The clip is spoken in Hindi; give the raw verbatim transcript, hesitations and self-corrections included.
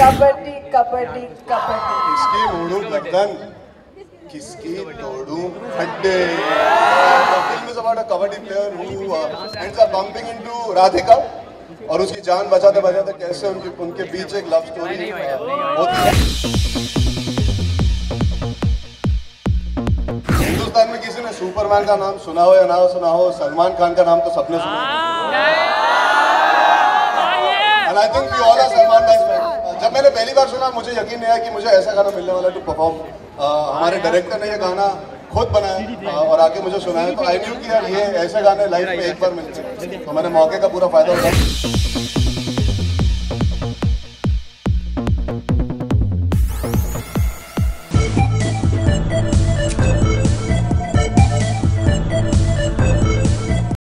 कबड्डी कबड्डी कबड्डी। किसकी उड़ू गर्दन, किसकी तोड़ू हड्डे। Film is about a kabaddi player who ends up bumping into Radhika और उसकी जान बचाते बचाते कैसे उनकी उनके बीच एक लव स्टोरी होती है। हिंदुस्तान में किसी ने सुपरमैन का नाम सुना हो या ना सुना हो, सलमान खान का नाम तो सबने सुना। And I think we all are Salman Khan's fans. जब मैंने पहली बार सुना मुझे यकीन नहीं आया कि मुझे ऐसा गाना मिलने वाला टू परफॉर्म। हमारे डायरेक्टर ने ये गाना खुद बनाया और आके मुझे सुनाया, तो आई न्यू कि यार ये ऐसे गाने लाइफ में एक बार मिलते हैं, तो मैंने मौके का पूरा फायदा उठाया।